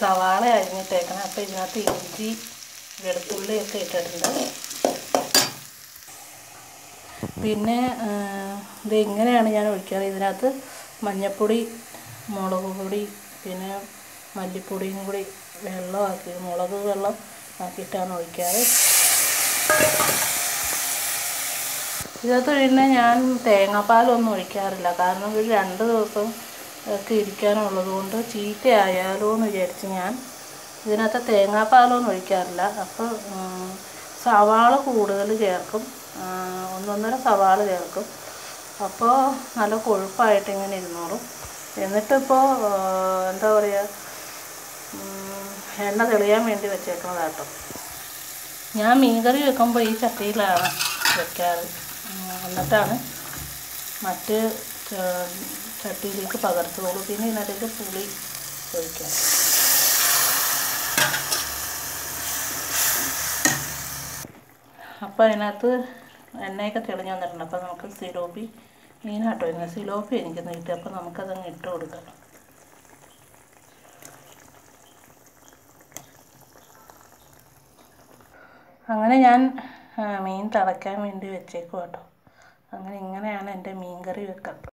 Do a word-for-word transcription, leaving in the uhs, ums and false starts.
സവാള അരിഞ്ഞിട്ടേക്കണം. അപ്പോൾ ഇതിനകത്ത് ഇഞ്ചി വെളുത്തുള്ളിയൊക്കെ ഇട്ടിട്ടുണ്ട്. പിന്നെ ഇത് ഇങ്ങനെയാണ് ഞാൻ ഒഴിക്കാറ്. ഇതിനകത്ത് മഞ്ഞൾപ്പൊടി, മുളക് പൊടി, പിന്നെ മല്ലിപ്പൊടിയും കൂടി വെള്ളമാക്കി മുളക് വെള്ളം ആക്കിയിട്ടാണ് ഒഴിക്കാറ്. ഇതിനകത്ത് പിന്നെ ഞാൻ തേങ്ങാപ്പാലൊന്നും ഒഴിക്കാറില്ല. കാരണം ഒരു രണ്ട് ദിവസം ഒക്കെ ഇരിക്കാനുള്ളത് കൊണ്ട് ചീത്തയായാലോ എന്ന് വിചാരിച്ച് ഞാൻ ഇതിനകത്ത് തേങ്ങാപ്പാലൊന്നും ഒഴിക്കാറില്ല. അപ്പോൾ സവാള കൂടുതൽ ചേർക്കും, ഒന്നൊന്നര സവാള ചേർക്കും. അപ്പോൾ നല്ല കൊഴുപ്പായിട്ട് ഇങ്ങനെ ഇരുന്നോളും. എന്നിട്ടിപ്പോൾ എന്താ പറയുക, എണ്ണ തെളിയാൻ വേണ്ടി വെച്ചേക്കുന്നതാട്ടോ. ഞാൻ മീൻകറി വെക്കുമ്പോൾ ഈ ചട്ടിയിലാണ് വെക്കാറ്. എന്നിട്ടാണ് മറ്റ് ചട്ടിയിലേക്ക് പകർത്തുള്ളൂ. പിന്നെ ഇതിനകത്തേക്ക് പുളി ഒഴിക്കാം. അപ്പോൾ അതിനകത്ത് എണ്ണയൊക്കെ തെളിഞ്ഞ് വന്നിട്ടുണ്ട്. അപ്പോൾ നമുക്ക് സിലോപ്പി മീനാട്ടോ ഇങ്ങനെ സിലോപ്പി എനിക്കൊന്ന് കിട്ടി. അപ്പോൾ നമുക്കതങ്ങ് ഇട്ട് കൊടുക്കാം. അങ്ങനെ ഞാൻ മീൻ തിളയ്ക്കാൻ വേണ്ടി വെച്ചേക്കും കേട്ടോ. അങ്ങനെ ഇങ്ങനെയാണ് എൻ്റെ മീൻ കറി വെക്കുക.